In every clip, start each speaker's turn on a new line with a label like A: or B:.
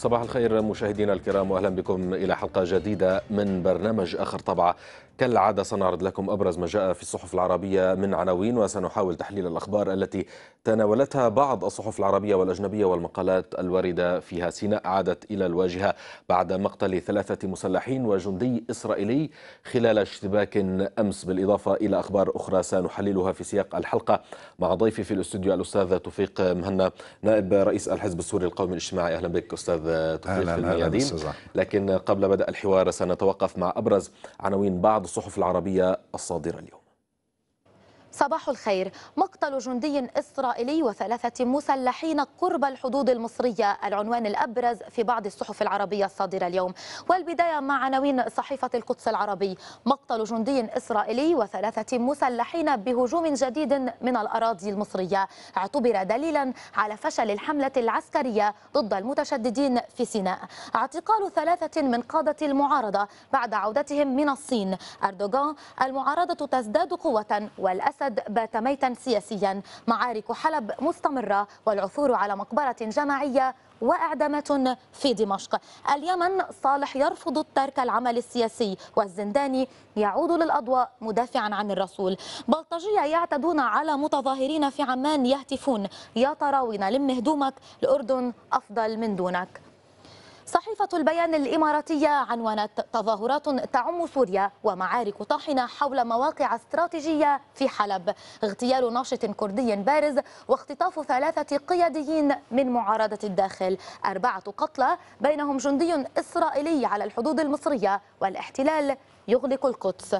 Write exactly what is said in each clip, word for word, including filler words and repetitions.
A: صباح الخير مشاهدينا الكرام، واهلا بكم الى حلقه جديده من برنامج اخر طبعه. كالعاده سنعرض لكم ابرز ما جاء في الصحف العربيه من عناوين، وسنحاول تحليل الاخبار التي تناولتها بعض الصحف العربيه والاجنبيه والمقالات الوارده فيها. سيناء عادت الى الواجهه بعد مقتل ثلاثه مسلحين وجندي اسرائيلي خلال اشتباك امس، بالاضافه الى اخبار اخرى سنحللها في سياق الحلقه مع ضيفي في الاستوديو الاستاذ توفيق مهنا، نائب رئيس الحزب السوري القومي الاجتماعي. اهلا بك استاذ توفيق في الميادين. لكن قبل بدء الحوار سنتوقف مع أبرز عناوين بعض الصحف العربية الصادرة اليوم.
B: صباح الخير. مقتل جندي إسرائيلي وثلاثة مسلحين قرب الحدود المصرية، العنوان الأبرز في بعض الصحف العربية الصادرة اليوم. والبداية مع عناوين صحيفة القدس العربي: مقتل جندي إسرائيلي وثلاثة مسلحين بهجوم جديد من الأراضي المصرية، اعتبر دليلا على فشل الحملة العسكرية ضد المتشددين في سيناء. اعتقال ثلاثة من قادة المعارضة بعد عودتهم من الصين. أردوغان: المعارضة تزداد قوة والأسد بات ميتا سياسيا. معارك حلب مستمرة والعثور على مقبرة جماعية وإعدامات في دمشق. اليمن: صالح يرفض ترك العمل السياسي، والزنداني يعود للأضواء مدافعا عن الرسول. بلطجية يعتدون على متظاهرين في عمان يهتفون: يا طراوين لم هدومك، الأردن أفضل من دونك. صحيفة البيان الإماراتية عنونت: تظاهرات تعم سوريا ومعارك طاحنة حول مواقع استراتيجية في حلب. اغتيال ناشط كردي بارز واختطاف ثلاثة قياديين من معارضة الداخل. أربعة قتلى بينهم جندي إسرائيلي على الحدود المصرية، والاحتلال يغلق القدس.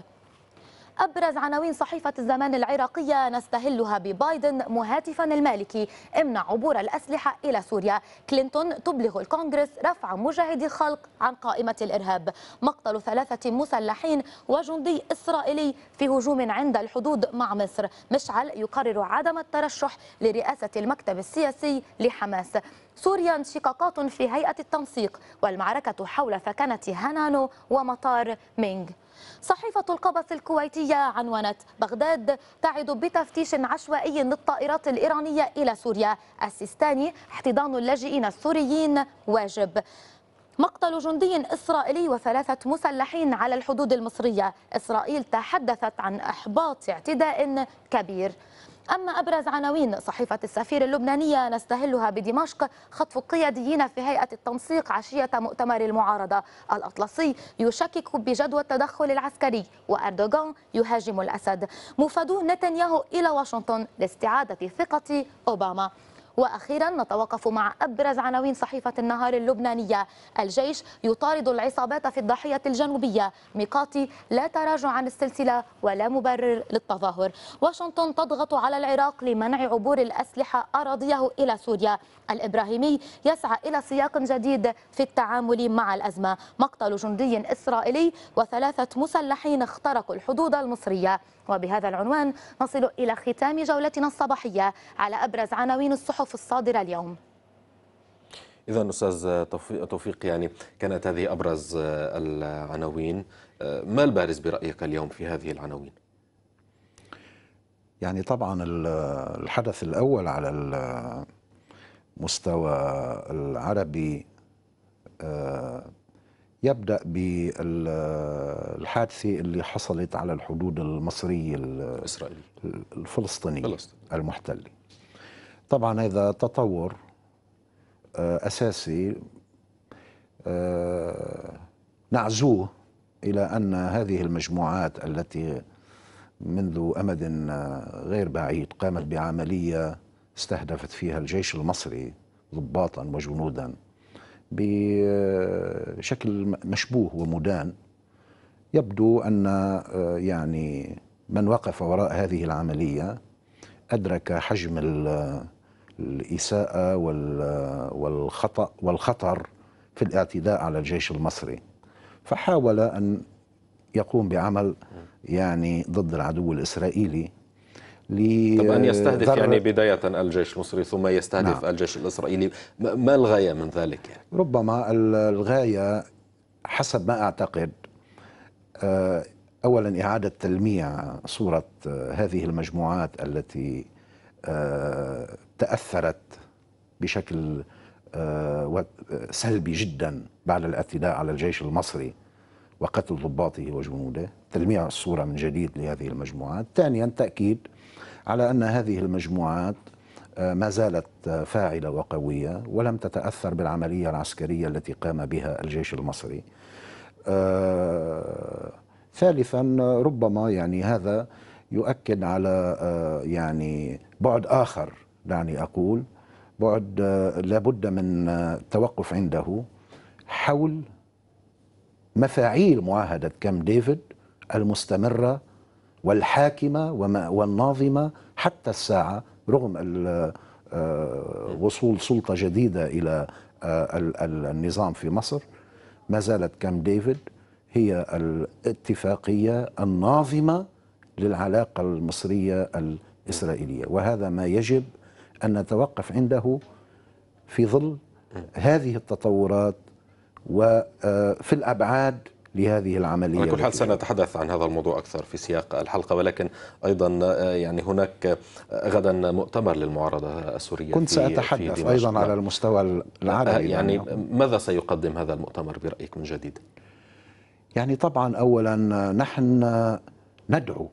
B: أبرز عناوين صحيفة الزمان العراقية نستهلها ببايدن مهاتفا المالكي: امنع عبور الأسلحة إلى سوريا. كلينتون تبلغ الكونغرس رفع مجاهدي الخلق عن قائمة الإرهاب. مقتل ثلاثة مسلحين وجندي إسرائيلي في هجوم عند الحدود مع مصر. مشعل يقرر عدم الترشح لرئاسة المكتب السياسي لحماس. سوريا: انشقاقات في هيئة التنسيق، والمعركة حول ثكنة هنانو ومطار مينغ. صحيفة القبس الكويتية عنونت: بغداد تعد بتفتيش عشوائي للطائرات الإيرانية إلى سوريا. السيستاني: احتضان اللاجئين السوريين واجب. مقتل جندي إسرائيلي وثلاثة مسلحين على الحدود المصرية. إسرائيل تحدثت عن إحباط اعتداء كبير. أما أبرز عناوين صحيفة السفير اللبنانية نستهلها بدمشق: خطف قياديين في هيئة التنسيق عشية مؤتمر المعارضة. الأطلسي يشكك بجدوى التدخل العسكري، وأردوغان يهاجم الأسد. مفادو نتنياهو إلى واشنطن لاستعادة ثقة أوباما. وأخيرا نتوقف مع أبرز عناوين صحيفة النهار اللبنانية: الجيش يطارد العصابات في الضاحية الجنوبية. ميقاتي: لا تراجع عن السلسلة ولا مبرر للتظاهر. واشنطن تضغط على العراق لمنع عبور الأسلحة أراضيه إلى سوريا. الإبراهيمي يسعى إلى سياق جديد في التعامل مع الأزمة. مقتل جندي إسرائيلي وثلاثة مسلحين اخترقوا الحدود المصرية. وبهذا العنوان نصل إلى ختام جولتنا الصباحية على أبرز عناوين الصحف الصادرة اليوم.
A: إذا أستاذ توفيق، يعني كانت هذه أبرز العناوين. ما البارز برأيك اليوم في هذه العناوين؟
C: يعني طبعا الحدث الأول على المستوى العربي يبدأ بالحادثة اللي حصلت على الحدود المصرية الإسرائيلية الفلسطينية المحتلة. طبعا هذا تطور أساسي نعزوه إلى أن هذه المجموعات التي منذ أمد غير بعيد قامت بعملية استهدفت فيها الجيش المصري ضباطا وجنودا بشكل مشبوه ومدان. يبدو أن يعني من وقف وراء هذه العملية أدرك حجم الإساءة والخطأ والخطر في الاعتداء على الجيش المصري، فحاول أن يقوم بعمل يعني ضد العدو الإسرائيلي.
A: طب أن يستهدف يعني بداية الجيش المصري ثم يستهدف نعم. الجيش الإسرائيلي، ما الغاية من ذلك يعني؟
C: ربما الغاية حسب ما أعتقد أولا إعادة تلميع صورة هذه المجموعات التي تأثرت بشكل سلبي جدا بعد الاعتداء على الجيش المصري وقتل ضباطه وجنوده، تلميع الصورة من جديد لهذه المجموعات. ثانيا تأكيد على أن هذه المجموعات ما زالت فاعلة وقوية ولم تتأثر بالعملية العسكرية التي قام بها الجيش المصري. آه ثالثا ربما يعني هذا يؤكد على آه يعني بعد آخر، دعني أقول بعد آه لابد من التوقف عنده حول مفاعيل معاهدة كامب ديفيد المستمرة والحاكمة والناظمة حتى الساعة، رغم وصول سلطة جديدة إلى النظام في مصر. ما زالت كامب ديفيد هي الاتفاقية الناظمة للعلاقة المصرية الإسرائيلية، وهذا ما يجب أن نتوقف عنده في ظل هذه التطورات وفي الأبعاد لهذه العملية.
A: على كل حال سنتحدث عن هذا الموضوع أكثر في سياق الحلقة، ولكن أيضا يعني هناك غدا مؤتمر للمعارضة السورية.
C: كنت سأتحدث في أيضا على المستوى العربي.
A: يعني ماذا سيقدم هذا المؤتمر برأيك من جديد؟
C: يعني طبعا أولا نحن ندعو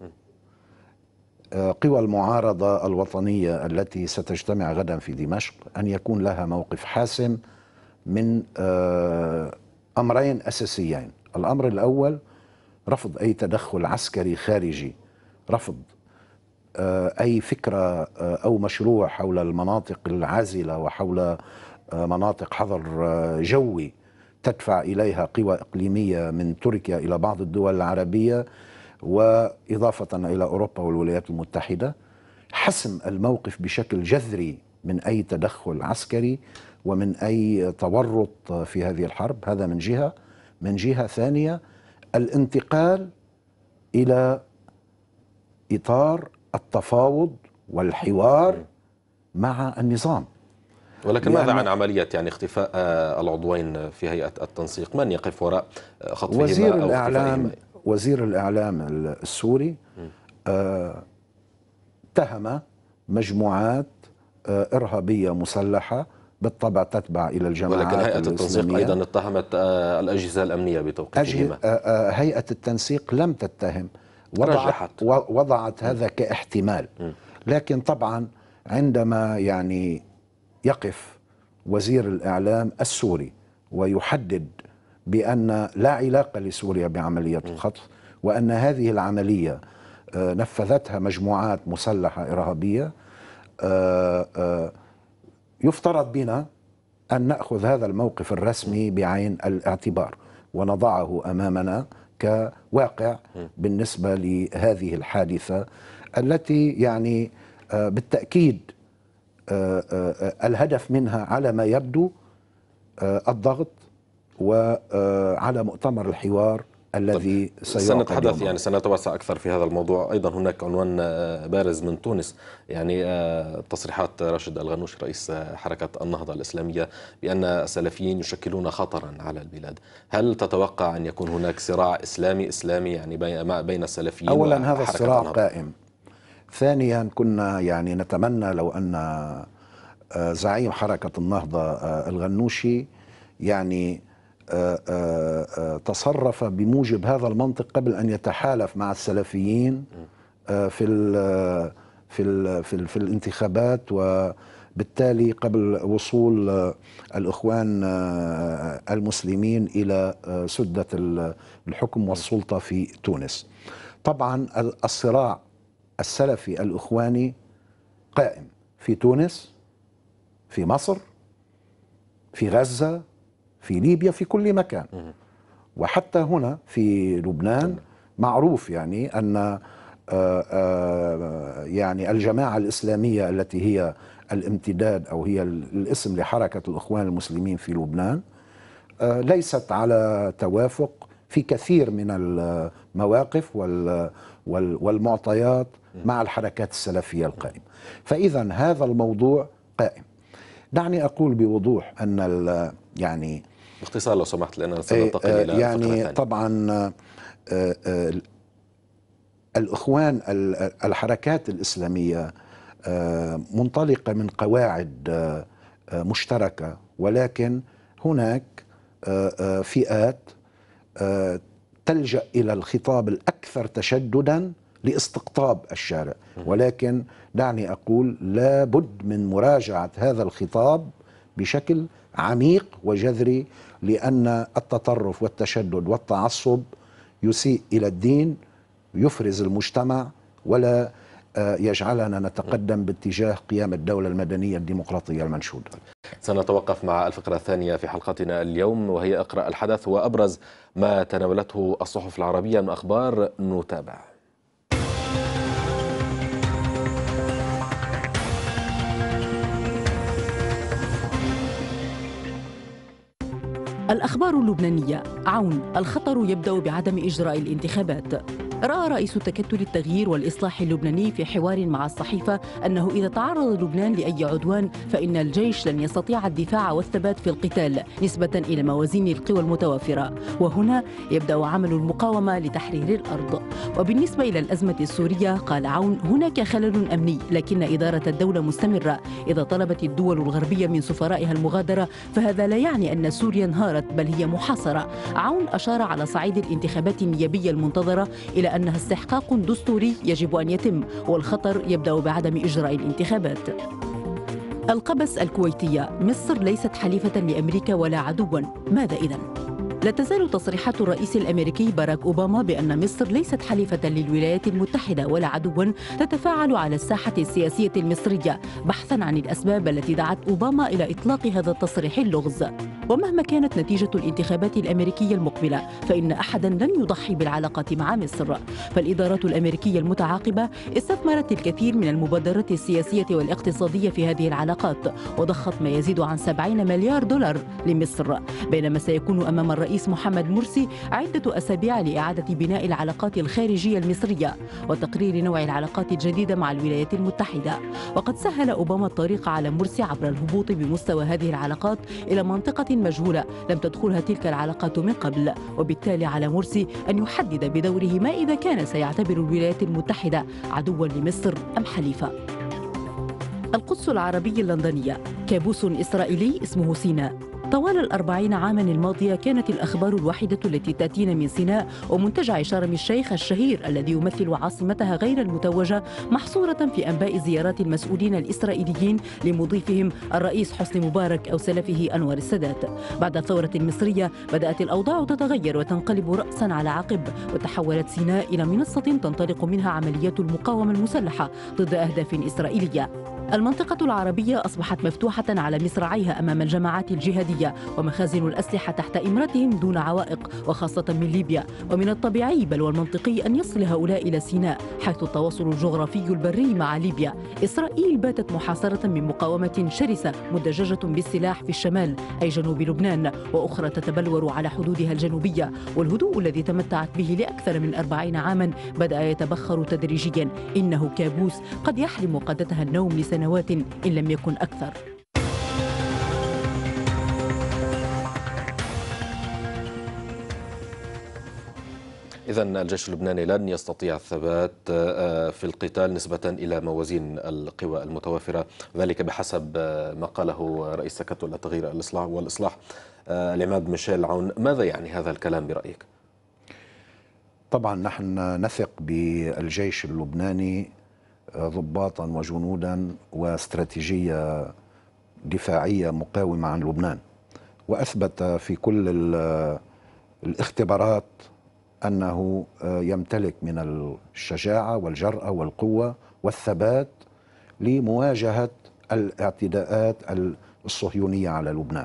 C: قوى المعارضة الوطنية التي ستجتمع غدا في دمشق أن يكون لها موقف حاسم من أمرين أساسيين. الأمر الأول رفض أي تدخل عسكري خارجي، رفض أي فكرة أو مشروع حول المناطق العازلة وحول مناطق حظر جوي تدفع إليها قوى إقليمية من تركيا إلى بعض الدول العربية وإضافة إلى أوروبا والولايات المتحدة. حسم الموقف بشكل جذري من أي تدخل عسكري ومن أي تورط في هذه الحرب، هذا من جهة. من جهة ثانية الانتقال إلى إطار التفاوض والحوار مع النظام.
A: ولكن ماذا عن عملية يعني اختفاء العضوين في هيئة التنسيق؟ من يقف وراء خطفهما
C: وزير
A: أو
C: الإعلام وزير الإعلام السوري آه اتهم مجموعات آه إرهابية مسلحة بالطبع تتبع إلى الجماعات
A: ولكن هيئة التنسيق أيضا اتهمت الأجهزة الأمنية بتوقيفهما.
C: هيئة التنسيق لم تتهم، وضعت, وضعت هذا كاحتمال. لكن طبعا عندما يعني يقف وزير الإعلام السوري ويحدد بأن لا علاقة لسوريا بعملية الخطف، وأن هذه العملية نفذتها مجموعات مسلحة إرهابية، يفترض بنا أن نأخذ هذا الموقف الرسمي بعين الاعتبار ونضعه أمامنا كواقع بالنسبة لهذه الحادثة التي يعني بالتأكيد الهدف منها على ما يبدو الضغط وعلى مؤتمر الحوار الذي
A: سنتحدث يعني سنتوسع أكثر في هذا الموضوع. أيضا هناك عنوان بارز من تونس، يعني تصريحات راشد الغنوشي رئيس حركة النهضة الإسلامية بأن السلفيين يشكلون خطرا على البلاد. هل تتوقع أن يكون هناك صراع إسلامي إسلامي يعني بين السلفيين؟
C: أولا هذا الصراع قائم. ثانيا كنا يعني نتمنى لو أن زعيم حركة النهضة الغنوشي يعني تصرف بموجب هذا المنطق قبل أن يتحالف مع السلفيين في ال في ال في, ال في الانتخابات، وبالتالي قبل وصول الإخوان المسلمين إلى سدة الحكم والسلطة في تونس. طبعا الصراع السلفي الإخواني قائم في تونس، في مصر، في غزة، في ليبيا، في كل مكان، وحتى هنا في لبنان معروف يعني أن يعني الجماعة الإسلامية التي هي الامتداد أو هي الاسم لحركة الإخوان المسلمين في لبنان ليست على توافق في كثير من المواقف والمعطيات مع الحركات السلفية القائمة. فإذا هذا الموضوع قائم. دعني أقول بوضوح أن يعني
A: باختصار لو سمحت لأننا سننتقل إلى
C: يعني طبعا الإخوان الحركات الإسلامية منطلقة من قواعد مشتركة، ولكن هناك فئات تلجأ إلى الخطاب الأكثر تشددا لاستقطاب الشارع. ولكن دعني أقول لابد من مراجعة هذا الخطاب بشكل عميق وجذري، لأن التطرف والتشدد والتعصب يسيء إلى الدين، يفرز المجتمع، ولا يجعلنا نتقدم باتجاه قيام الدولة المدنية الديمقراطية المنشودة.
A: سنتوقف مع الفقرة الثانية في حلقتنا اليوم، وهي اقرأ الحدث وأبرز ما تناولته الصحف العربية من أخبار. نتابع.
D: الأخبار اللبنانية. عون: الخطر يبدأ بعدم إجراء الانتخابات. رأى رئيس تكتل التغيير والإصلاح اللبناني في حوار مع الصحيفة أنه إذا تعرض لبنان لأي عدوان فإن الجيش لن يستطيع الدفاع والثبات في القتال نسبة إلى موازين القوى المتوافرة، وهنا يبدأ عمل المقاومة لتحرير الأرض. وبالنسبة إلى الأزمة السورية قال عون: هناك خلل أمني، لكن إدارة الدولة مستمرة. إذا طلبت الدول الغربية من سفرائها المغادرة فهذا لا يعني أن سوريا انهارت، بل هي محاصرة. عون أشار على صعيد الانتخابات النيابية المنتظرة إلى أنها استحقاق دستوري يجب أن يتم، والخطر يبدأ بعدم إجراء الانتخابات. القبس الكويتية: مصر ليست حليفة لأمريكا ولا عدوا، ماذا إذن؟ لا تزال تصريحات الرئيس الأمريكي باراك أوباما بأن مصر ليست حليفة للولايات المتحدة ولا عدوا تتفاعل على الساحة السياسية المصرية، بحثا عن الأسباب التي دعت أوباما إلى إطلاق هذا التصريح اللغز. ومهما كانت نتيجة الانتخابات الأمريكية المقبلة فإن أحدا لن يضحي بالعلاقات مع مصر، فالإدارات الأمريكية المتعاقبة استثمرت الكثير من المبادرات السياسية والاقتصادية في هذه العلاقات، وضخت ما يزيد عن سبعين مليار دولار لمصر، بينما سيكون أمام الرئيس محمد مرسي عدة أسابيع لإعادة بناء العلاقات الخارجية المصرية وتقرير نوع العلاقات الجديدة مع الولايات المتحدة. وقد سهل أوباما الطريق على مرسي عبر الهبوط بمستوى هذه العلاقات إلى منطقة مجهولة لم تدخلها تلك العلاقات من قبل، وبالتالي على مرسي أن يحدد بدوره ما إذا كان سيعتبر الولايات المتحدة عدوا لمصر أم حليفة. القدس العربية اللندنية: كابوس إسرائيلي اسمه سيناء. طوال الأربعين عاما الماضية كانت الأخبار الوحيدة التي تأتينا من سيناء ومنتجع شرم الشيخ الشهير الذي يمثل عاصمتها غير المتوجة محصورة في أنباء زيارات المسؤولين الإسرائيليين لمضيفهم الرئيس حسني مبارك أو سلفه أنور السادات. بعد الثورة المصرية بدأت الأوضاع تتغير وتنقلب رأسا على عقب، وتحولت سيناء إلى منصة تنطلق منها عمليات المقاومة المسلحة ضد أهداف إسرائيلية. المنطقة العربية أصبحت مفتوحة على مصراعيها أمام الجماعات الجهادية ومخازن الأسلحة تحت إمرتهم دون عوائق، وخاصة من ليبيا. ومن الطبيعي بل والمنطقي أن يصل هؤلاء إلى سيناء حيث التواصل الجغرافي البري مع ليبيا. إسرائيل باتت محاصرة من مقاومة شرسة مدججة بالسلاح في الشمال أي جنوب لبنان، وأخرى تتبلور على حدودها الجنوبية. والهدوء الذي تمتعت به لأكثر من أربعين عاما بدأ يتبخر تدريجيا. إنه كابوس قد يحرم قادتها النوم لسنوات إن لم يكن أكثر.
A: إذن الجيش اللبناني لن يستطيع الثبات في القتال نسبة إلى موازين القوى المتوافرة، ذلك بحسب ما قاله رئيس تكتل التغيير والإصلاح العماد ميشيل عون. ماذا يعني هذا الكلام برأيك؟
C: طبعا نحن نثق بالجيش اللبناني ضباطا وجنودا واستراتيجية دفاعية مقاومة عن لبنان، وأثبت في كل الاختبارات أنه يمتلك من الشجاعة والجرأة والقوة والثبات لمواجهة الاعتداءات الصهيونية على لبنان.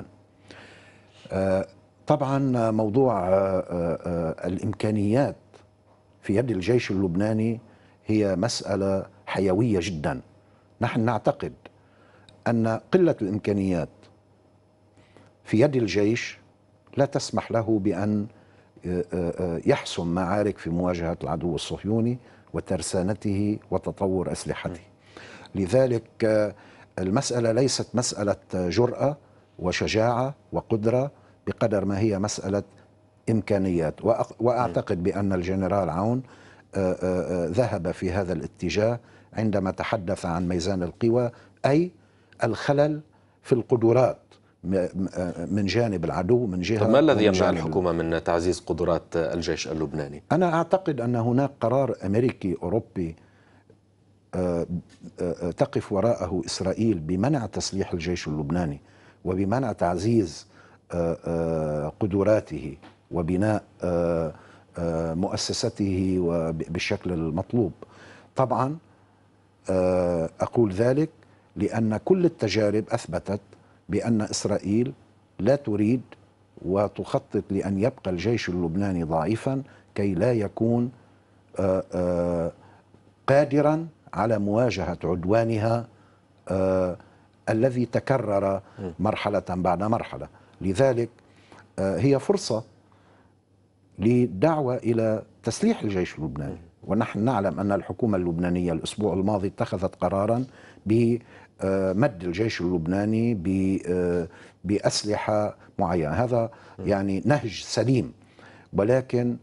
C: طبعا موضوع الإمكانيات في يد الجيش اللبناني هي مسألة حيوية جدا. نحن نعتقد أن قلة الإمكانيات في يد الجيش لا تسمح له بأن يحسم معارك في مواجهة العدو الصهيوني وترسانته وتطور أسلحته. لذلك المسألة ليست مسألة جرأة وشجاعة وقدرة بقدر ما هي مسألة إمكانيات. وأعتقد بأن الجنرال عون ذهب في هذا الاتجاه عندما تحدث عن ميزان القوى، أي الخلل في القدرات من جانب العدو من جهة.
A: طب ما الذي يمنع الحكومة من تعزيز قدرات الجيش اللبناني؟
C: أنا أعتقد أن هناك قرار أمريكي أوروبي تقف وراءه إسرائيل بمنع تسليح الجيش اللبناني وبمنع تعزيز قدراته وبناء مؤسسته بالشكل المطلوب. طبعا أقول ذلك لأن كل التجارب أثبتت بأن إسرائيل لا تريد وتخطط لأن يبقى الجيش اللبناني ضعيفا كي لا يكون قادرا على مواجهة عدوانها الذي تكرر مرحلة بعد مرحلة. لذلك هي فرصة للدعوة إلى تسليح الجيش اللبناني، ونحن نعلم أن الحكومة اللبنانية الأسبوع الماضي اتخذت قرارا بمد الجيش اللبناني بأسلحة معينة. هذا يعني نهج سليم، ولكن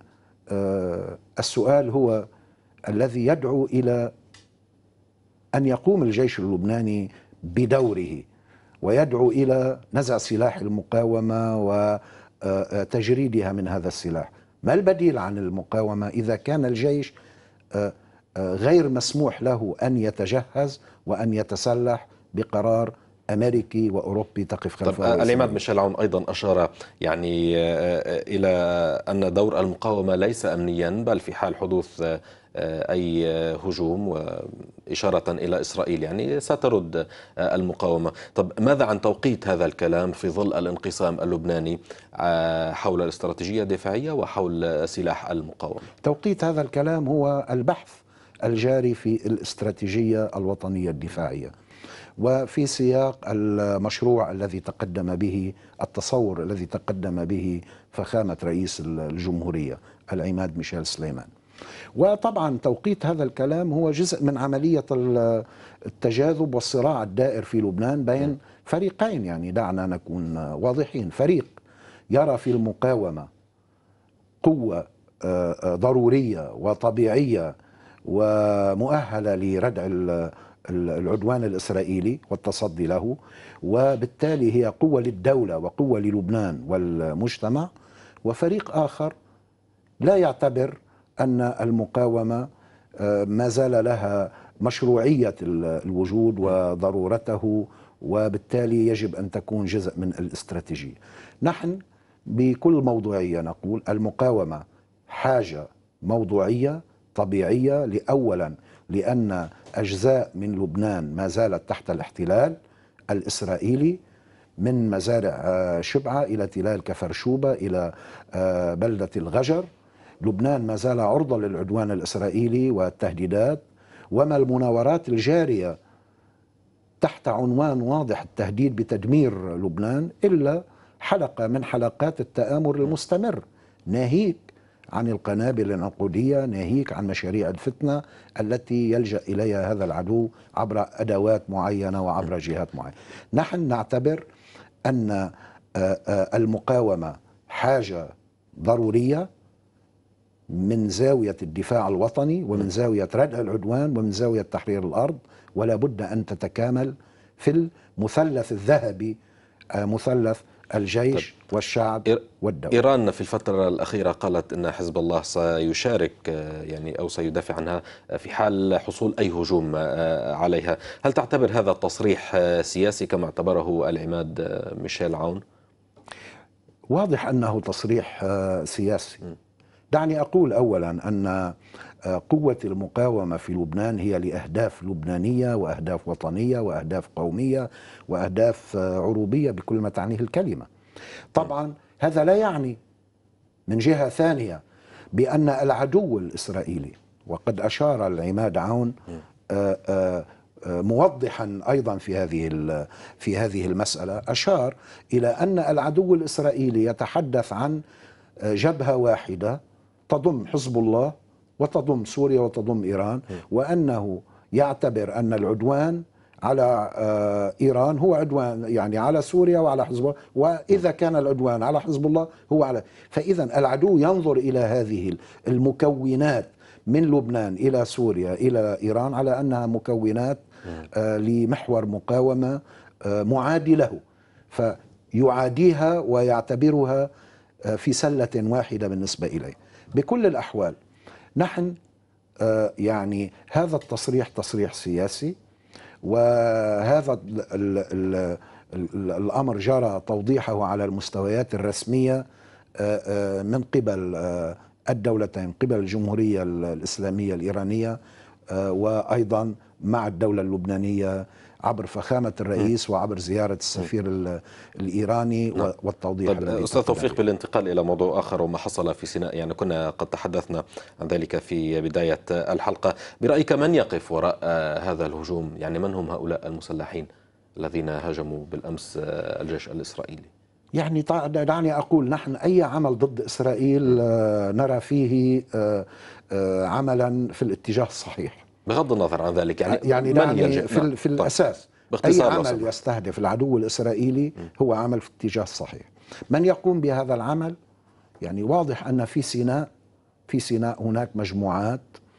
C: السؤال هو الذي يدعو إلى أن يقوم الجيش اللبناني بدوره ويدعو إلى نزع سلاح المقاومة وتجريدها من هذا السلاح. ما البديل عن المقاومة إذا كان الجيش غير مسموح له أن يتجهز وأن يتسلح بقرار أمريكي وأوروبي تقف خلفه؟
A: العماد ميشيل عون أيضا أشار يعني إلى أن دور المقاومة ليس أمنيا بل في حال حدوث أي هجوم، وإشارة إلى إسرائيل يعني سترد المقاومة. طب ماذا عن توقيت هذا الكلام في ظل الانقسام اللبناني حول الاستراتيجية الدفاعية وحول سلاح المقاومة؟
C: توقيت هذا الكلام هو البحث الجاري في الاستراتيجية الوطنية الدفاعية، وفي سياق المشروع الذي تقدم به التصور الذي تقدم به فخامة رئيس الجمهورية العماد ميشيل سليمان. وطبعا توقيت هذا الكلام هو جزء من عملية التجاذب والصراع الدائر في لبنان بين فريقين. يعني دعنا نكون واضحين، فريق يرى في المقاومة قوة ضرورية وطبيعية ومؤهلة لردع العدوان الإسرائيلي والتصدي له، وبالتالي هي قوة للدولة وقوة للبنان والمجتمع. وفريق آخر لا يعتبر أن المقاومة ما زال لها مشروعية الوجود وضرورته، وبالتالي يجب أن تكون جزء من الاستراتيجية. نحن بكل موضوعية نقول المقاومة حاجة موضوعية طبيعية، لأولا لأن أجزاء من لبنان ما زالت تحت الاحتلال الإسرائيلي، من مزارع شبعة إلى تلال كفرشوبة إلى بلدة الغجر. لبنان ما زال عرضة للعدوان الإسرائيلي والتهديدات، وما المناورات الجارية تحت عنوان واضح التهديد بتدمير لبنان إلا حلقة من حلقات التآمر المستمر، ناهيك عن القنابل العنقودية، ناهيك عن مشاريع الفتنة التي يلجأ إليها هذا العدو عبر أدوات معينة وعبر جهات معينة. نحن نعتبر أن المقاومة حاجة ضرورية من زاوية الدفاع الوطني ومن زاوية ردع العدوان ومن زاوية تحرير الأرض، ولا بد أن تتكامل في المثلث الذهبي، مثلث الجيش والشعب والدولة.
A: إيران في الفترة الأخيرة قالت أن حزب الله سيشارك يعني أو سيدافع عنها في حال حصول أي هجوم عليها. هل تعتبر هذا التصريح سياسي كما اعتبره العماد ميشيل عون؟
C: واضح أنه تصريح سياسي. دعني أقول أولا أن قوة المقاومة في لبنان هي لأهداف لبنانية وأهداف وطنية وأهداف قومية وأهداف عروبية بكل ما تعنيه الكلمة. طبعا هذا لا يعني من جهة ثانية بأن العدو الإسرائيلي، وقد أشار العماد عون موضحا أيضا في هذه في هذه المسألة، أشار إلى أن العدو الإسرائيلي يتحدث عن جبهة واحدة تضم حزب الله وتضم سوريا وتضم إيران، وأنه يعتبر أن العدوان على إيران هو عدوان يعني على سوريا وعلى حزب الله، وإذا كان العدوان على حزب الله هو على. فإذا العدو ينظر إلى هذه المكونات من لبنان إلى سوريا إلى إيران على أنها مكونات لمحور مقاومة معادي له، فيعاديها ويعتبرها في سلة واحدة بالنسبة إليه. بكل الأحوال نحن يعني هذا التصريح تصريح سياسي، وهذا ال ال ال الأمر جرى توضيحه على المستويات الرسمية من قبل الدولتين، من قبل الجمهورية الإسلامية الإيرانية وأيضا مع الدولة اللبنانية عبر فخامة الرئيس وعبر زيارة السفير الإيراني والتوضيح.
A: طيب أستاذ توفيق، بالانتقال إلى موضوع آخر وما حصل في سيناء، يعني كنا قد تحدثنا عن ذلك في بداية الحلقة، برأيك من يقف وراء هذا الهجوم؟ يعني من هم هؤلاء المسلحين الذين هاجموا بالأمس الجيش الإسرائيلي؟
C: يعني دعني أقول، نحن أي عمل ضد إسرائيل نرى فيه عملا في الاتجاه الصحيح
A: بغض النظر عن ذلك. يعني,
C: يعني دعني في, نعم. في الأساس أي عمل يستهدف العدو الإسرائيلي هو عمل في الاتجاه الصحيح. من يقوم بهذا العمل؟ يعني واضح أن في سيناء في سيناء هناك مجموعات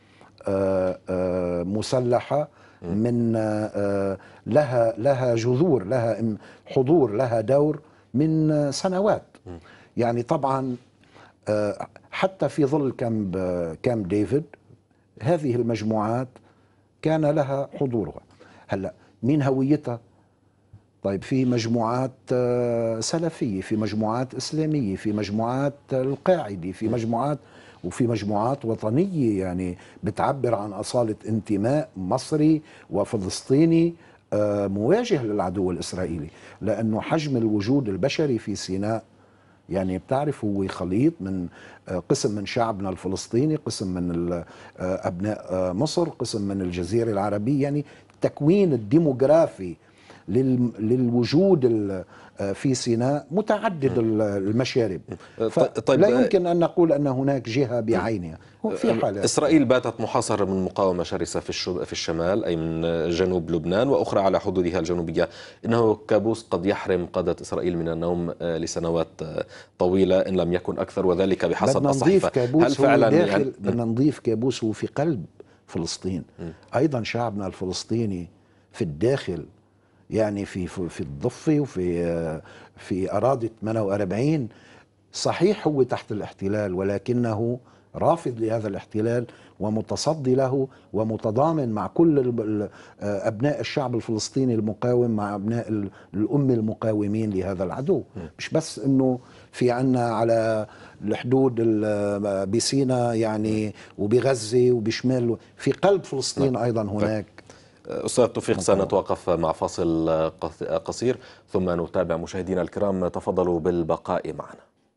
C: مسلحة من لها لها جذور، لها حضور، لها دور من سنوات. يعني طبعا حتى في ظل كامب كامب ديفيد هذه المجموعات كان لها حضورها. هلا مين هويتها؟ طيب في مجموعات سلفية، في مجموعات إسلامية، في مجموعات القاعدة، في مجموعات وفي مجموعات وطنية يعني بتعبر عن أصالة انتماء مصري وفلسطيني مواجه للعدو الإسرائيلي، لأنه حجم الوجود البشري في سيناء يعني بتعرف هو خليط من قسم من شعبنا الفلسطيني، قسم من أبناء مصر، قسم من الجزيرة العربية. يعني التكوين الديموغرافي للوجود في سيناء متعدد المشارب،
A: طيب
C: لا يمكن أن نقول أن هناك جهة بعينها. في حالات
A: إسرائيل باتت محاصرة من مقاومة شرسة في في الشمال، أي من جنوب لبنان، وأخرى على حدودها الجنوبية. إنه كابوس قد يحرم قادة إسرائيل من النوم لسنوات طويلة إن لم يكن أكثر، وذلك بحسب الصحيفة.
C: هل فعلا يعني بدنا نضيف كابوس هو في قلب فلسطين؟ م. أيضا شعبنا الفلسطيني في الداخل، يعني في في الضفة وفي في أراضي ثمانية وأربعين، صحيح هو تحت الاحتلال ولكنه رافض لهذا الاحتلال ومتصدي له ومتضامن مع كل أبناء الشعب الفلسطيني المقاوم مع أبناء الأمة المقاومين لهذا العدو. مش بس أنه في عنا على الحدود بسيناء يعني وبغزة وبشمال، في قلب فلسطين أيضا هناك.
A: أستاذ توفيق، سنتوقف مع فاصل قصير ثم نتابع. مشاهدينا الكرام تفضلوا بالبقاء معنا.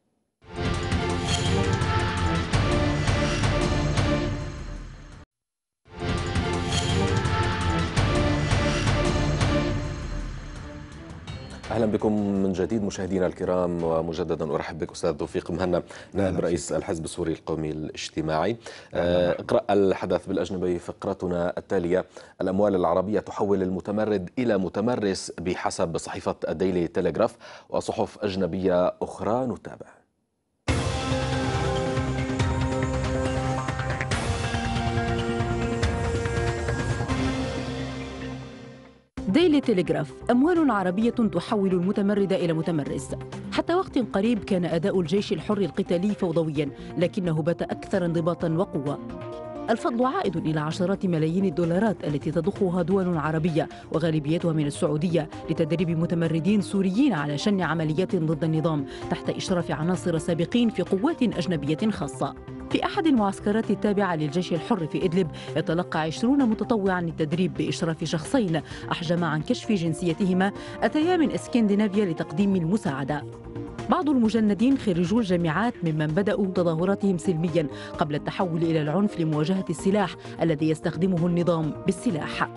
A: أهلا بكم من جديد مشاهدينا الكرام، ومجددا أرحب بك أستاذ توفيق مهنا، نائب رئيس الحزب السوري القومي الاجتماعي. اقرأ الحدث بالأجنبي فقرتنا التالية: الأموال العربية تحول المتمرد إلى متمرس بحسب صحيفة الديلي تيليغراف وصحف أجنبية أخرى. نتابع.
D: ديلي تيليغراف: أموال عربية تحول المتمرد إلى متمرس. حتى وقت قريب كان أداء الجيش الحر القتالي فوضويا، لكنه بات أكثر انضباطا وقوة. الفضل عائد إلى عشرات ملايين الدولارات التي تضخها دول عربية وغالبيتها من السعودية لتدريب متمردين سوريين على شن عمليات ضد النظام تحت إشراف عناصر سابقين في قوات أجنبية خاصة. في أحد المعسكرات التابعة للجيش الحر في إدلب يتلقى عشرون متطوعا التدريب بإشراف شخصين أحجم عن كشف جنسيتهما أتيا من اسكندنافيا لتقديم المساعدة. بعض المجندين خريجو الجامعات ممن بدأوا تظاهراتهم سلميا قبل التحول إلى العنف لمواجهة السلاح الذي يستخدمه النظام بالسلاح.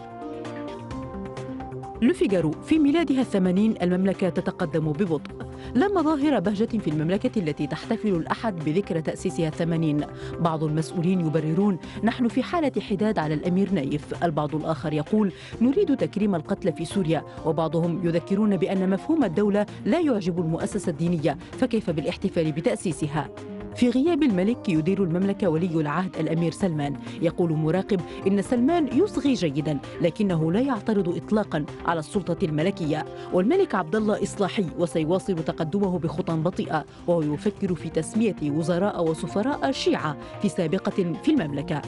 D: لوفيغارو: في ميلادها الثمانين المملكة تتقدم ببطء. لا مظاهر بهجة في المملكة التي تحتفل الأحد بذكرى تأسيسها الثمانين. بعض المسؤولين يبررون: نحن في حالة حداد على الأمير نايف. البعض الآخر يقول: نريد تكريم القتلى في سوريا. وبعضهم يذكرون بأن مفهوم الدولة لا يعجب المؤسسة الدينية، فكيف بالاحتفال بتأسيسها؟ في غياب الملك يدير المملكة ولي العهد الأمير سلمان. يقول مراقب إن سلمان يصغي جيدا لكنه لا يعترض إطلاقا على السلطة الملكية، والملك عبد الله إصلاحي وسيواصل تقدمه بخطى بطيئة، وهو يفكر في تسمية وزراء وسفراء شيعة في سابقة في المملكة.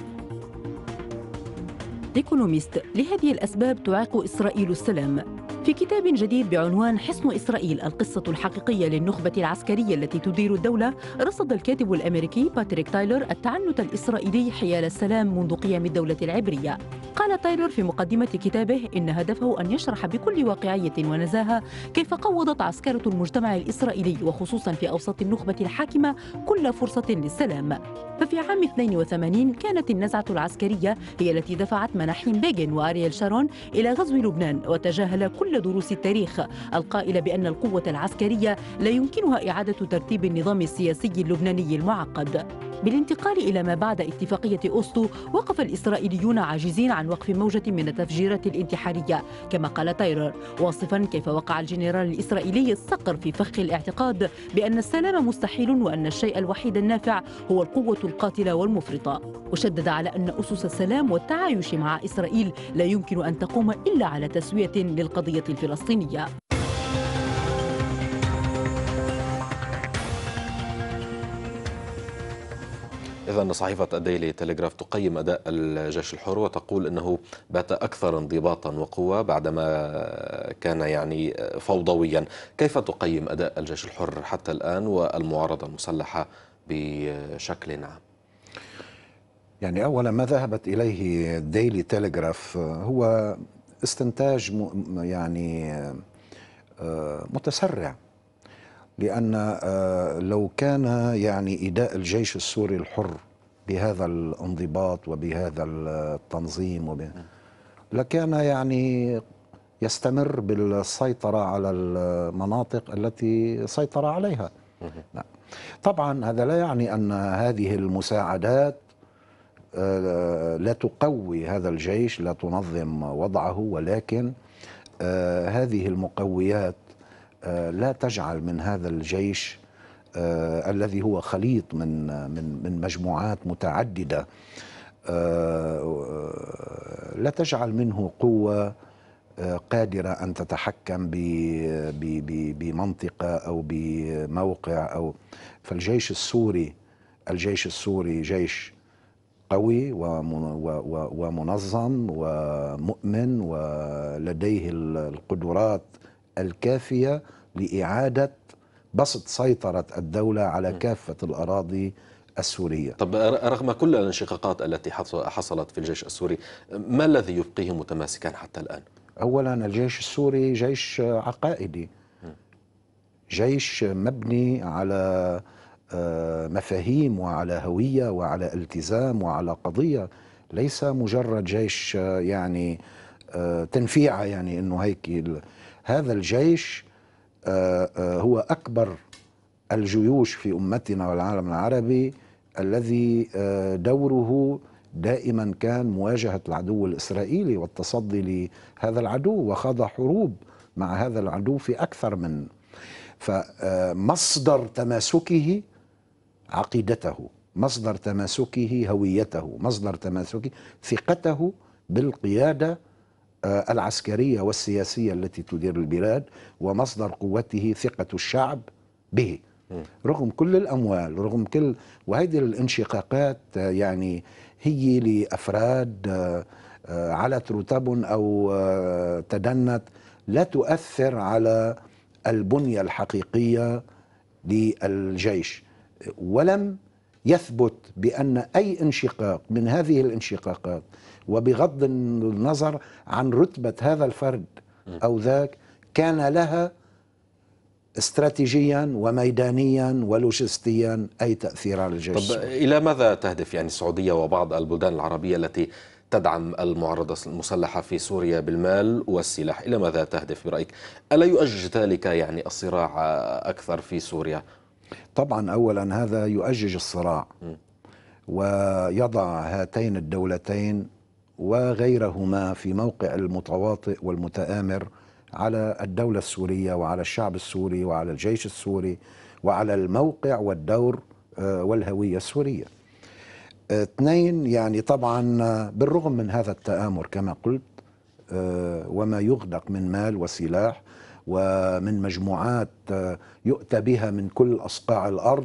D: إيكونوميست: لهذه الأسباب تعاق إسرائيل السلام. في كتاب جديد بعنوان حصن إسرائيل القصة الحقيقية للنخبة العسكرية التي تدير الدولة، رصد الكاتب الأمريكي باتريك تايلور التعنت الإسرائيلي حيال السلام منذ قيام الدولة العبرية. قال تايلور في مقدمة كتابه إن هدفه أن يشرح بكل واقعية ونزاهة كيف قوضت عسكرة المجتمع الإسرائيلي وخصوصا في أوساط النخبة الحاكمة كل فرصة للسلام. ففي عام اثنين وثمانين كانت النزعة العسكرية هي التي دفعت مناحيم بيغن وأرييل شارون إلى غزو لبنان، وتجاهل كل دروس التاريخ القائلة بأن القوة العسكرية لا يمكنها إعادة ترتيب النظام السياسي اللبناني المعقد. بالانتقال إلى ما بعد اتفاقية أوسلو، وقف الإسرائيليون عاجزين عن وقف موجة من التفجيرات الانتحارية كما قال تايلور، واصفا كيف وقع الجنرال الإسرائيلي الصقر في فخ الاعتقاد بأن السلام مستحيل وأن الشيء الوحيد النافع هو القوة القاتلة والمفرطة. وشدد على أن أسس السلام والتعايش مع إسرائيل لا يمكن أن تقوم إلا على تسوية للقضية الفلسطينية.
A: إذن صحيفة الديلي تلغراف تقيم أداء الجيش الحر وتقول أنه بات أكثر انضباطا وقوة بعدما كان يعني فوضويا. كيف تقيم أداء الجيش الحر حتى الآن والمعارضة المسلحة بشكل عام؟
C: يعني أولا ما ذهبت إليه الديلي تلغراف هو استنتاج يعني متسرع، لأن لو كان يعني إداء الجيش السوري الحر بهذا الانضباط وبهذا التنظيم وب... لكان يعني يستمر بالسيطرة على المناطق التي سيطر عليها. طبعا هذا لا يعني أن هذه المساعدات لا تقوي هذا الجيش، لا تنظم وضعه، ولكن هذه المقويات لا تجعل من هذا الجيش آه الذي هو خليط من من من مجموعات متعددة، آه لا تجعل منه قوة آه قادرة أن تتحكم بمنطقة أو بموقع أو. فالجيش السوري الجيش السوري جيش قوي ومنظم ومؤمن ولديه القدرات الكافية لإعادة بسط سيطرة الدولة على كافة الأراضي السورية.
A: طب رغم كل الانشقاقات التي حصلت في الجيش السوري، ما الذي يبقيه متماسكا حتى الآن؟
C: أولا الجيش السوري جيش عقائدي، جيش مبني على مفاهيم وعلى هوية وعلى التزام وعلى قضية، ليس مجرد جيش يعني تنفيعة، يعني إنه هيك. هذا الجيش هو أكبر الجيوش في أمتنا والعالم العربي، الذي دوره دائما كان مواجهة العدو الإسرائيلي والتصدي لهذا العدو، وخاض حروب مع هذا العدو في أكثر من. فمصدر تماسكه عقيدته، مصدر تماسكه هويته، مصدر تماسكه ثقته بالقيادة العسكرية والسياسية التي تدير البلاد، ومصدر قوته ثقة الشعب به رغم كل الأموال، رغم كل. وهذه الانشقاقات يعني هي لأفراد علت رتب أو تدنت، لا تؤثر على البنية الحقيقية للجيش. ولم يثبت بأن أي انشقاق من هذه الانشقاقات، وبغض النظر عن رتبة هذا الفرد أو ذاك، كان لها استراتيجيا وميدانيا ولوجستيا أي تأثير على الجيش
A: طب
C: السوري.
A: إلى ماذا تهدف يعني السعودية وبعض البلدان العربية التي تدعم المعارضة المسلحة في سوريا بالمال والسلاح؟ إلى ماذا تهدف برأيك؟ ألا يؤجج ذلك يعني الصراع أكثر في سوريا؟
C: طبعا أولا هذا يؤجج الصراع م. ويضع هاتين الدولتين وغيرهما في موقع المتواطئ والمتآمر على الدولة السورية وعلى الشعب السوري وعلى الجيش السوري وعلى الموقع والدور والهوية السورية. اثنين، يعني طبعا بالرغم من هذا التآمر كما قلت وما يغدق من مال وسلاح ومن مجموعات يؤتى بها من كل أصقاع الأرض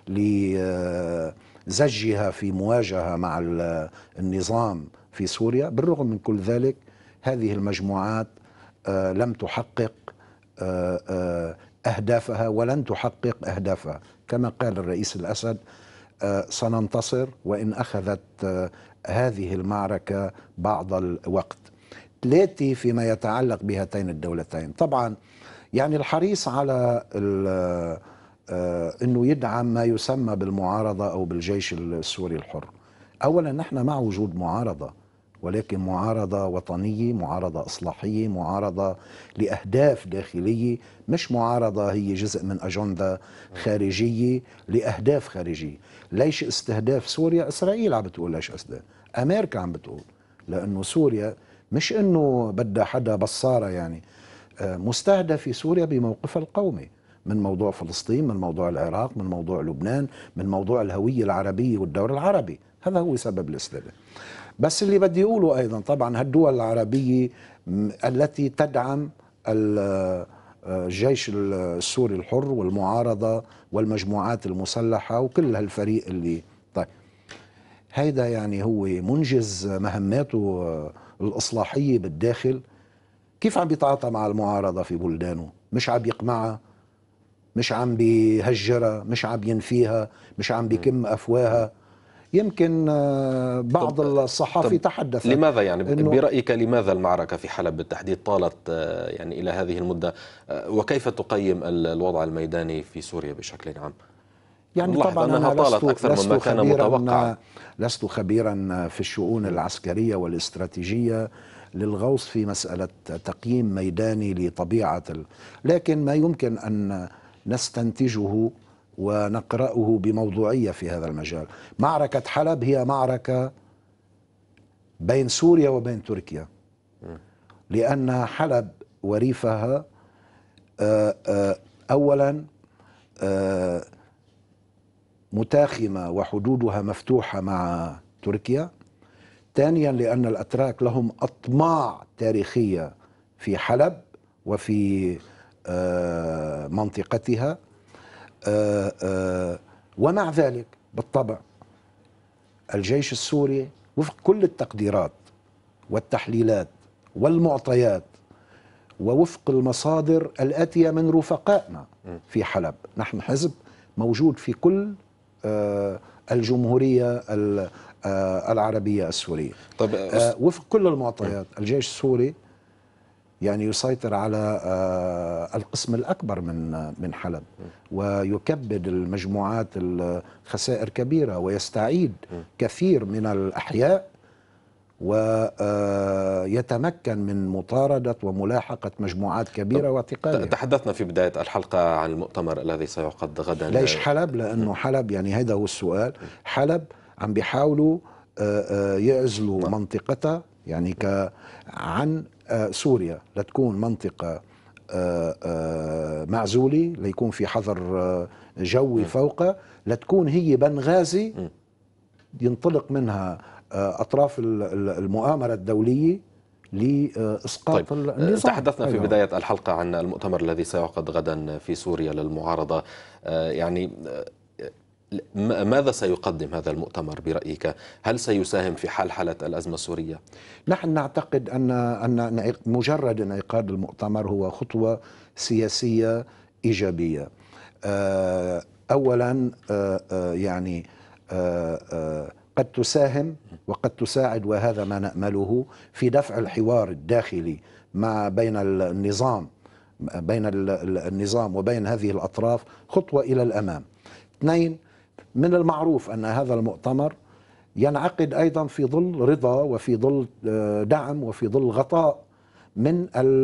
C: لزجها في مواجهة مع النظام في سوريا، بالرغم من كل ذلك هذه المجموعات لم تحقق أهدافها ولن تحقق أهدافها. كما قال الرئيس الأسد سننتصر وإن أخذت هذه المعركة بعض الوقت. ثلاثة، فيما يتعلق بهاتين الدولتين، طبعا يعني الحريص على أنه يدعم ما يسمى بالمعارضة أو بالجيش السوري الحر. أولا نحن مع وجود معارضة، ولكن معارضة وطنية، معارضة إصلاحية، معارضة لأهداف داخلية، مش معارضة هي جزء من أجندة خارجية لأهداف خارجية. ليش استهداف سوريا؟ إسرائيل عم بتقول ليش استهداف، أمريكا عم بتقول، لأنه سوريا مش إنه بدها حدا بصارة، يعني مستهدف في سوريا بموقفها القومي من موضوع فلسطين، من موضوع العراق، من موضوع لبنان، من موضوع الهوية العربية والدور العربي. هذا هو سبب الاستهداف. بس اللي بدي أقوله أيضا، طبعا هالدول العربية التي تدعم الجيش السوري الحر والمعارضة والمجموعات المسلحة وكل هالفريق اللي طيب هيدا يعني هو منجز مهماته الإصلاحية بالداخل. كيف عم بيتعاطى مع المعارضة في بلدانه؟ مش عم يقمعها، مش عم بيهجرها، مش عم ينفيها، مش عم بيكم أفواها. يمكن بعض الصحافي تحدث.
A: لماذا يعني برأيك لماذا المعركة في حلب بالتحديد طالت يعني إلى هذه المدة، وكيف تقيم الوضع الميداني في سوريا بشكل عام؟
C: يعني طبعا
A: أنها
C: أنا
A: طالت
C: لست
A: أكثر مما كان متوقعا.
C: لست خبيرا في الشؤون العسكرية والاستراتيجية للغوص في مسألة تقييم ميداني لطبيعة ال... لكن ما يمكن أن نستنتجه ونقرأه بموضوعية في هذا المجال. معركة حلب هي معركة بين سوريا وبين تركيا، لأن حلب وريفها أولا متاخمة وحدودها مفتوحة مع تركيا. ثانيا لأن الأتراك لهم أطماع تاريخية في حلب وفي منطقتها، ومع ذلك بالطبع الجيش السوري وفق كل التقديرات والتحليلات والمعطيات ووفق المصادر الآتية من رفقائنا في حلب، نحن حزب موجود في كل الجمهورية العربية السورية. طب وفق كل المعطيات الجيش السوري يعني يسيطر على القسم الأكبر من من حلب، ويكبد المجموعات الخسائر كبيرة، ويستعيد كثير من الأحياء، ويتمكن من مطاردة وملاحقة مجموعات كبيرة واعتقالها.
A: تحدثنا في بداية الحلقة عن المؤتمر الذي سيعقد غدا.
C: ليش حلب؟ لأنه حلب يعني هذا هو السؤال. حلب عم بيحاولوا يعزلوا منطقتها يعني ك عن سوريا لتكون منطقة معزولة، ليكون في حظر جوي فوقها، لتكون هي بنغازي ينطلق منها أطراف المؤامرة الدولية لإسقاط
A: طيب
C: النظام.
A: تحدثنا في بداية الحلقة عن المؤتمر الذي سيعقد غدا في سوريا للمعارضة، يعني ماذا سيقدم هذا المؤتمر برأيك؟ هل سيساهم في حلحلة الأزمة السورية؟
C: نحن نعتقد أن أن مجرد انعقاد المؤتمر هو خطوة سياسية إيجابية. أولا يعني قد تساهم وقد تساعد، وهذا ما نأمله، في دفع الحوار الداخلي ما بين النظام بين النظام وبين هذه الأطراف خطوة إلى الأمام. اثنين، من المعروف أن هذا المؤتمر ينعقد أيضا في ظل رضا وفي ظل دعم وفي ظل غطاء من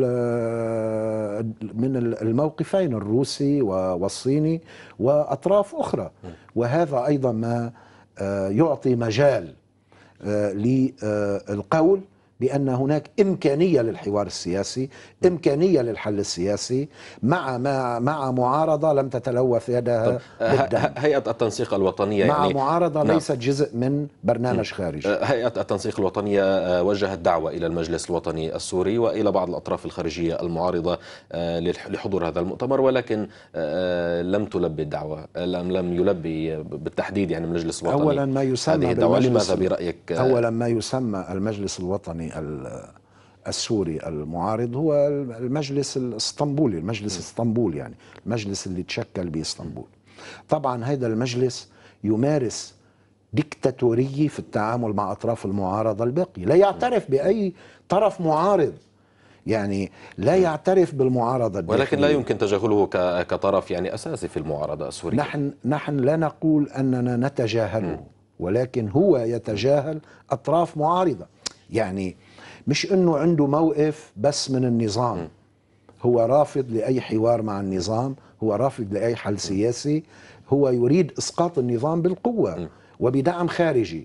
C: من الموقفين الروسي والصيني وأطراف أخرى، وهذا أيضا ما يعطي مجال للقول بأن هناك إمكانية للحوار السياسي، إمكانية للحل السياسي مع مع مع معارضة لم تتلوث يدها بالدم.
A: هيئة التنسيق الوطنية
C: مع
A: يعني
C: معارضة
A: نعم.
C: ليست جزء من برنامج خارجي.
A: هيئة التنسيق الوطنية وجهت دعوة إلى المجلس الوطني السوري وإلى بعض الأطراف الخارجية المعارضة لحضور هذا المؤتمر، ولكن لم تلبي الدعوة، لم لم يلبي بالتحديد يعني المجلس الوطني
C: أولا ما يسمى
A: هذه الدعوة.
C: لماذا
A: برأيك؟
C: أولا ما يسمى المجلس الوطني السوري المعارض هو المجلس الاسطنبولي، المجلس اسطنبول، يعني المجلس اللي تشكل باسطنبول. طبعا هذا المجلس يمارس ديكتاتورية في التعامل مع أطراف المعارضة الباقية، لا يعترف بأي طرف معارض، يعني لا يعترف بالمعارضة الداخلية.
A: ولكن لا يمكن تجاهله كطرف يعني أساسي في المعارضة السورية.
C: نحن نحن لا نقول أننا نتجاهله، ولكن هو يتجاهل أطراف معارضة. يعني مش أنه عنده موقف بس من النظام، هو رافض لأي حوار مع النظام، هو رافض لأي حل سياسي، هو يريد إسقاط النظام بالقوة وبدعم خارجي،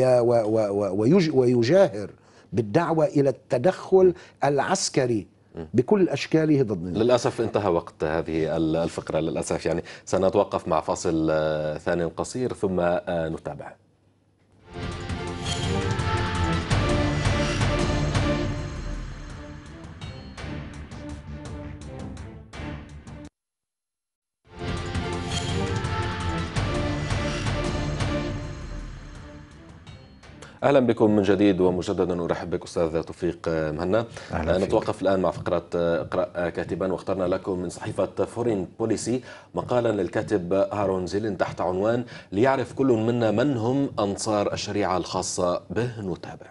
C: ويجاهر بالدعوة إلى التدخل العسكري بكل أشكاله ضد النظام.
A: للأسف انتهى وقت هذه الفقرة للأسف، يعني سنتوقف مع فاصل ثاني قصير ثم نتابع. أهلا بكم من جديد ومجددا أرحب بك أستاذ توفيق مهنا. نتوقف الآن مع فقرة اقرأ كاتبا، واخترنا لكم من صحيفة فورين بوليسي مقالا للكاتب هارون زيلين تحت عنوان ليعرف كل منا من هم أنصار الشريعة الخاصة به. نتابع.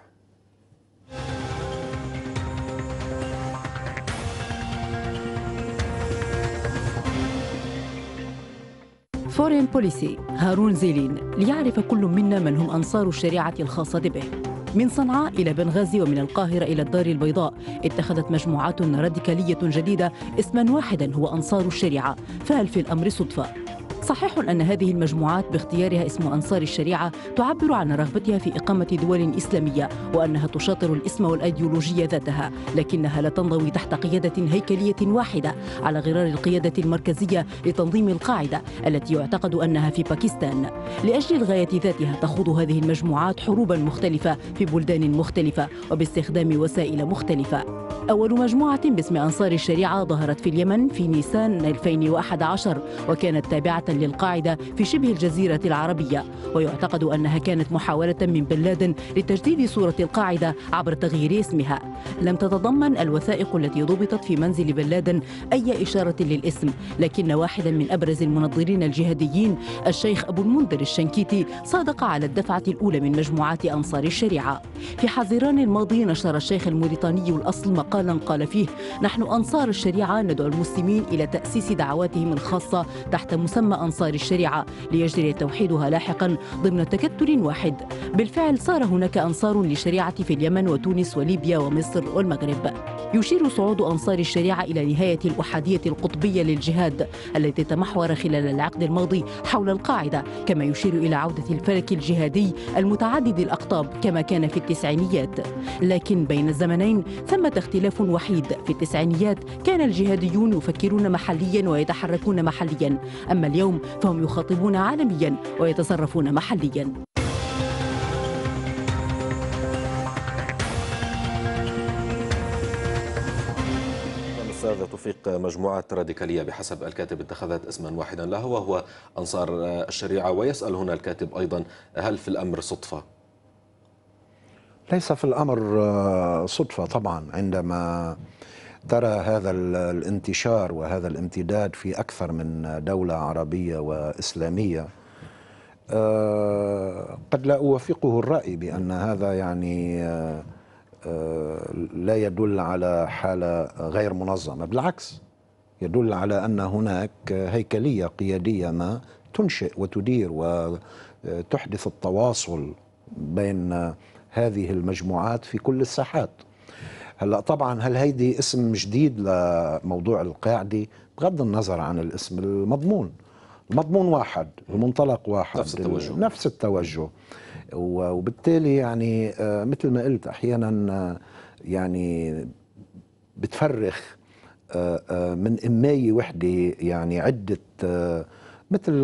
D: فورين بوليسي، هارون زيلين، ليعرف كل منا من هم أنصار الشريعة الخاصة به. من صنعاء إلى بنغازي ومن القاهرة إلى الدار البيضاء اتخذت مجموعات راديكالية جديدة اسما واحدا هو أنصار الشريعة، فهل في الأمر صدفة؟ صحيح أن هذه المجموعات باختيارها اسم أنصار الشريعة تعبر عن رغبتها في إقامة دول إسلامية، وأنها تشاطر الاسم والأيديولوجية ذاتها، لكنها لا تنضوي تحت قيادة هيكلية واحدة على غرار القيادة المركزية لتنظيم القاعدة التي يعتقد أنها في باكستان. لأجل الغاية ذاتها تخوض هذه المجموعات حروبا مختلفة في بلدان مختلفة وباستخدام وسائل مختلفة. أول مجموعة باسم أنصار الشريعة ظهرت في اليمن في نيسان ألفين وأحد عشر، وكانت تابعة للقاعدة في شبه الجزيرة العربية، ويعتقد أنها كانت محاولة من بن لادن لتجديد صورة القاعدة عبر تغيير اسمها. لم تتضمن الوثائق التي ضبطت في منزل بن لادن أي إشارة للاسم، لكن واحدا من أبرز المنظرين الجهاديين الشيخ أبو المنذر الشنكيتي صادق على الدفعة الأولى من مجموعات أنصار الشريعة. في حزيران الماضي نشر الشيخ الموريتاني الأصل مقالا قال فيه: نحن أنصار الشريعة ندعو المسلمين إلى تأسيس دعواتهم الخاصة تحت مسمى أنصار الشريعة ليجري توحيدها لاحقا ضمن تكتل واحد. بالفعل صار هناك أنصار للشريعة في اليمن وتونس وليبيا ومصر والمغرب. يشير صعود أنصار الشريعة إلى نهاية الأحادية القطبية للجهاد التي تمحور خلال العقد الماضي حول القاعدة، كما يشير إلى عودة الفلك الجهادي المتعدد الأقطاب كما كان في التسعينيات. لكن بين الزمنين ثمة اختلاف وحيد. في التسعينيات كان الجهاديون يفكرون محليا ويتحركون محليا، أما اليوم فهم يخاطبون عالميا ويتصرفون محليا.
A: أستاذ توفيق، مجموعة راديكالية بحسب الكاتب اتخذت اسما واحدا لها وهو أنصار الشريعة، ويسأل هنا الكاتب أيضا: هل في الأمر صدفة؟
C: ليس في الأمر صدفة طبعا، عندما ترى هذا الانتشار وهذا الامتداد في أكثر من دولة عربية وإسلامية. قد لا أوافقه الرأي بأن هذا يعني لا يدل على حالة غير منظمة، بالعكس يدل على أن هناك هيكلية قيادية ما تنشئ وتدير وتحدث التواصل بين هذه المجموعات في كل الساحات. هلا طبعا هل هيدي اسم جديد لموضوع القاعدة؟ بغض النظر عن الاسم، المضمون المضمون واحد، المنطلق واحد،
A: نفس التوجه.
C: نفس التوجه. وبالتالي يعني مثل ما قلت أحيانا يعني بتفرخ من إماية وحدة يعني عدة مثل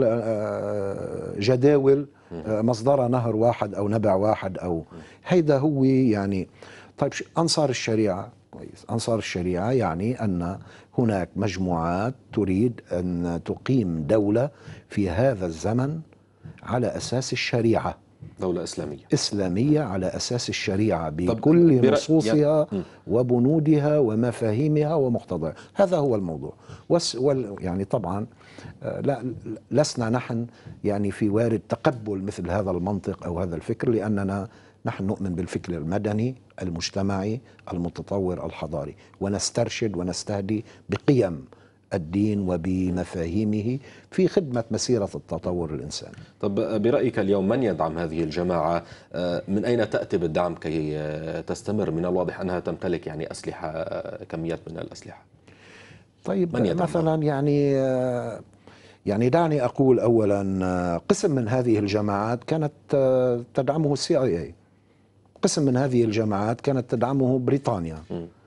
C: جداول مصدرها نهر واحد أو نبع واحد، أو هيدا هو يعني. طيب أنصار الشريعة كويس، أنصار الشريعة يعني أن هناك مجموعات تريد أن تقيم دولة في هذا الزمن على أساس الشريعة،
A: دولة إسلامية
C: إسلامية على أساس الشريعة بكل نصوصها وبنودها ومفاهيمها ومقتضاها. هذا هو الموضوع. يعني طبعا لا لسنا نحن يعني في وارد تقبل مثل هذا المنطق أو هذا الفكر، لأننا نحن نؤمن بالفكر المدني المجتمعي المتطور الحضاري، ونسترشد ونستهدي بقيم الدين وبمفاهيمه في خدمة مسيرة التطور الإنساني.
A: طب برأيك اليوم من يدعم هذه الجماعة؟ من أين تأتي بالدعم كي تستمر؟ من الواضح أنها تمتلك يعني أسلحة، كميات من الأسلحة.
C: طيب مثلا يعني يعني دعني أقول أولا قسم من هذه الجماعات كانت تدعمه السي آي إي، قسم من هذه الجماعات كانت تدعمه بريطانيا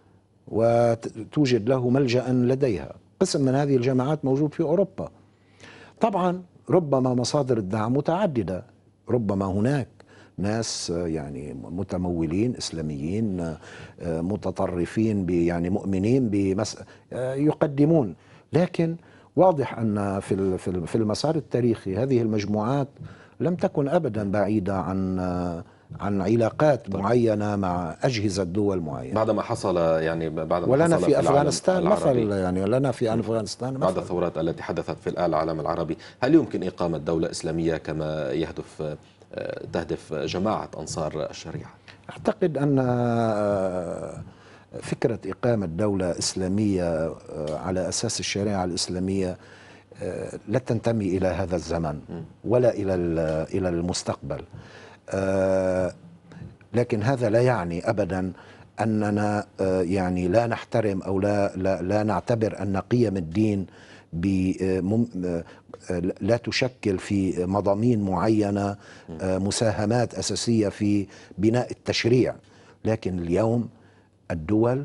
C: وتوجد له ملجأ لديها، قسم من هذه الجماعات موجود في أوروبا. طبعا ربما مصادر الدعم متعددة، ربما هناك ناس يعني متمولين إسلاميين متطرفين يعني مؤمنين بمس يقدمون، لكن واضح أن في في المسار التاريخي هذه المجموعات لم تكن أبدا بعيدة عن عن علاقات طيب. معينة مع أجهزة دول معينة.
A: بعد ما حصل يعني بعد ما
C: ولنا
A: حصل
C: في,
A: في
C: أفغانستان مثل يعني لنا في أفغانستان مثل
A: بعد الثورات التي حدثت في العالم العربي، هل يمكن إقامة دولة إسلامية كما يهدف تهدف جماعة أنصار الشريعة؟
C: أعتقد أن فكرة إقامة دولة إسلامية على أساس الشريعة الإسلامية لا تنتمي إلى هذا الزمن ولا إلى إلى المستقبل، لكن هذا لا يعني أبدا أننا يعني لا نحترم أو لا لا, لا نعتبر أن قيم الدين لا تشكل في مضامين معينة مساهمات أساسية في بناء التشريع. لكن اليوم الدول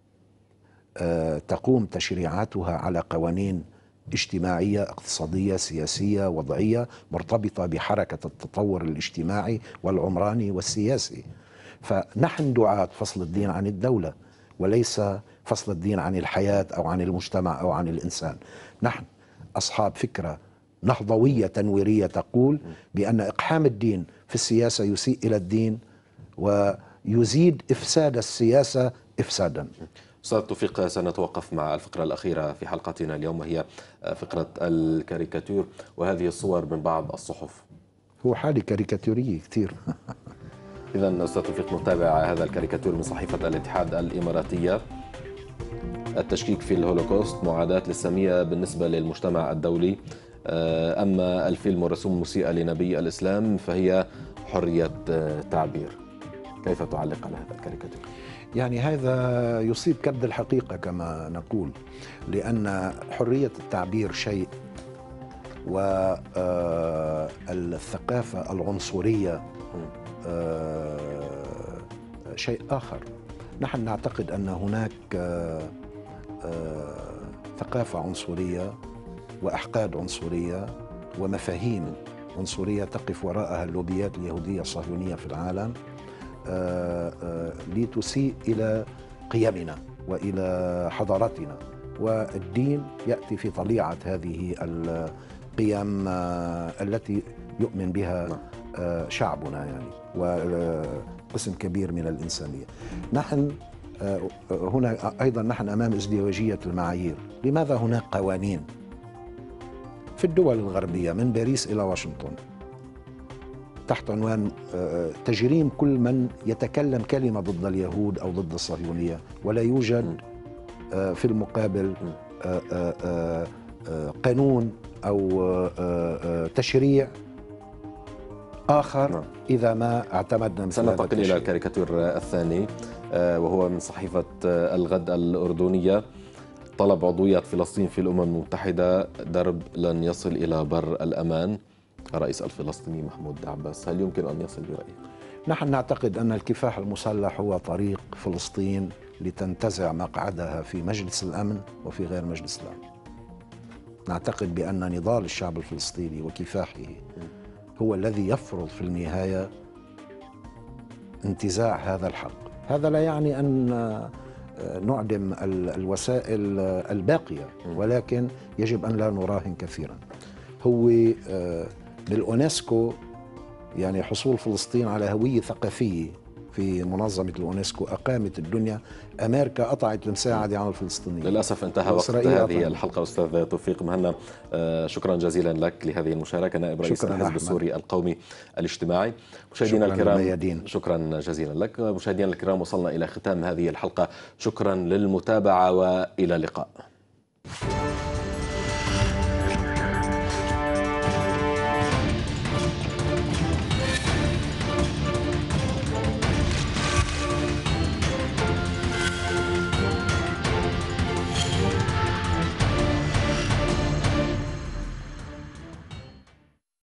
C: تقوم تشريعاتها على قوانين اجتماعية اقتصادية سياسية وضعية مرتبطة بحركة التطور الاجتماعي والعمراني والسياسي. فنحن دعاة فصل الدين عن الدولة وليس فصل الدين عن الحياة أو عن المجتمع أو عن الإنسان. نحن أصحاب فكرة نهضوية تنويرية تقول بأن إقحام الدين في السياسة يسيء إلى الدين ويزيد إفساد السياسة إفسادا.
A: أستاذ توفيق، سنتوقف مع الفقرة الأخيرة في حلقتنا اليوم وهي فقرة الكاريكاتير وهذه الصور من بعض الصحف.
C: هو حالي كاريكاتورية كتير.
A: إذا أستاذ توفيق نتابع هذا الكاريكاتير من صحيفة الاتحاد الإماراتية. التشكيك في الهولوكوست معاداة للسامية بالنسبة للمجتمع الدولي، أما الفيلم والرسوم المسيئة لنبي الإسلام فهي حرية تعبير. كيف تعلق على هذا الكاريكاتير؟
C: يعني هذا يصيب كبد الحقيقة كما نقول، لأن حرية التعبير شيء والثقافة العنصرية شيء آخر. نحن نعتقد أن هناك ثقافة عنصرية وأحقاد عنصرية ومفاهيم عنصرية تقف وراءها اللوبيات اليهودية الصهيونية في العالم لتسيء إلى قيمنا وإلى حضارتنا، والدين يأتي في طليعة هذه القيم التي يؤمن بها شعبنا يعني وقسم كبير من الإنسانية. نحن هنا أيضا نحن أمام ازدواجية المعايير. لماذا هناك قوانين في الدول الغربية من باريس إلى واشنطن تحت عنوان تجريم كل من يتكلم كلمة ضد اليهود أو ضد الصهيونية، ولا يوجد في المقابل قانون أو تشريع آخر إذا ما اعتمدنا مثل هذا التشريع.
A: سننتقل إلى الكاريكاتير الثاني وهو من صحيفة الغد الأردنية. طلب عضوية فلسطين في الأمم المتحدة، درب لن يصل إلى بر الأمان. الرئيس الفلسطيني محمود عباس، هل يمكن أن يصل برأيك؟
C: نحن نعتقد أن الكفاح المسلح هو طريق فلسطين لتنتزع مقعدها في مجلس الأمن وفي غير مجلس الأمن. نعتقد بأن نضال الشعب الفلسطيني وكفاحه هو الذي يفرض في النهاية انتزاع هذا الحق. هذا لا يعني أن نعدم الوسائل الباقية، ولكن يجب أن لا نراهن كثيرا. هو بالأونسكو يعني حصول فلسطين على هوية ثقافية في منظمة الأونسكو أقامت الدنيا. أمريكا قطعت المساعدة على الفلسطينيين.
A: للأسف انتهى وقت هذه الحلقة. أستاذ توفيق مهنا، شكرا جزيلا لك لهذه المشاركة، نائب رئيس الحزب السوري القومي الاجتماعي. مشاهدينا الكرام، شكرا جزيلا لك. مشاهدينا الكرام، وصلنا إلى ختام هذه الحلقة، شكرا للمتابعة وإلى اللقاء.